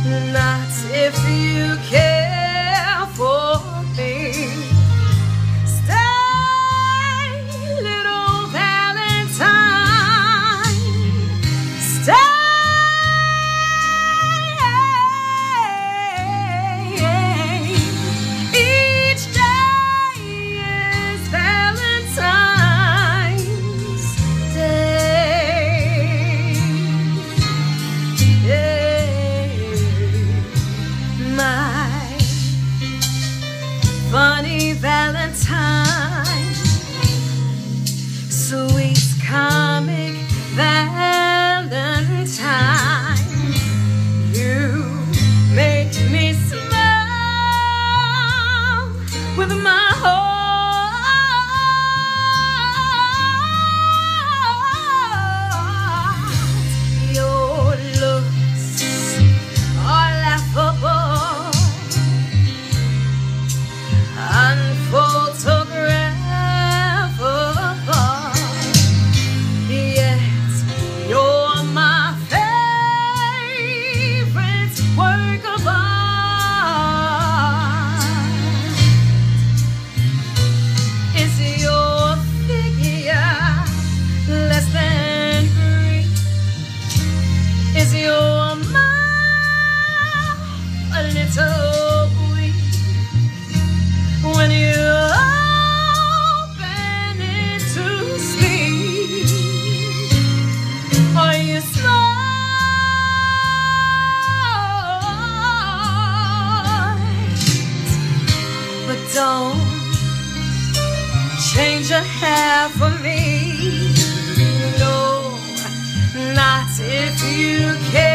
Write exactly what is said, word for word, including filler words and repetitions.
not if you care for me. Stay, little Valentine, stay. Each day is Valentine's Day. Yeah. My funny Valentine, sweet comic Valentine, you make me smile with my heart. Your looks are laughable, unphotographable, yet you're my favorite work of art. Is your figure less than Greek? Is your mouth a little weak when you open it to speak? Are you smart? But don't change your hair for me. No, not if you care.